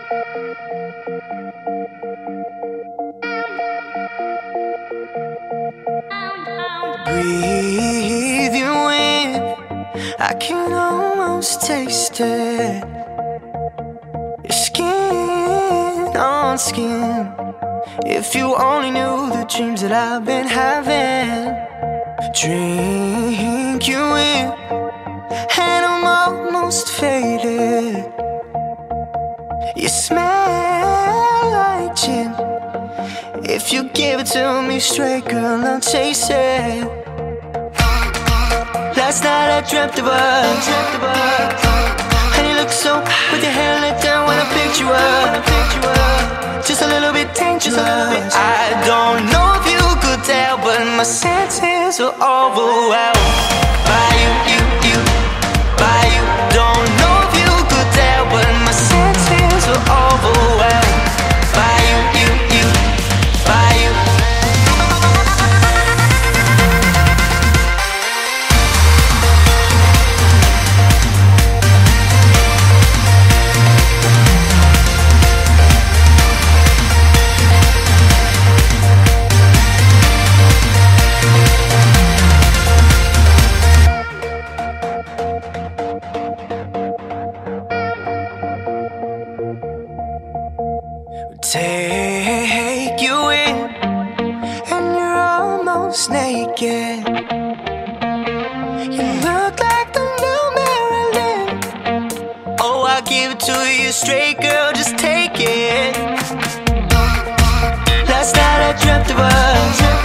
Breathe you in, I can almost taste it. Your skin on skin. If you only knew the dreams that I've been having. Drink you in, and I'm almost faded. You smell like gin. If you give it to me straight, girl, I'll chase it. Last night I dreamt of us, and you look so with your hair let down when I picked you up. Just a little bit dangerous. I don't know if you could tell, but my senses are overwhelmed by you, by you. Don't know if you could tell, but my senses are overwhelmed by you, by you. Take you in, and you're almost naked. You look like the new Marilyn. Oh, I'll give it to you straight, girl, just take it. Last night I dreamt of us,